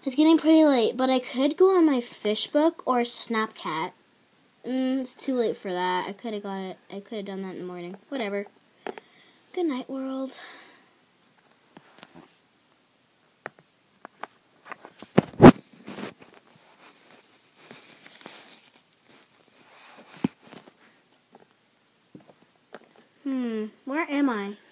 It's getting pretty late, but I could go on my Fishbook or Snapchat. It's too late for that. I could have done that in the morning. Whatever. Good night, world. Where am I?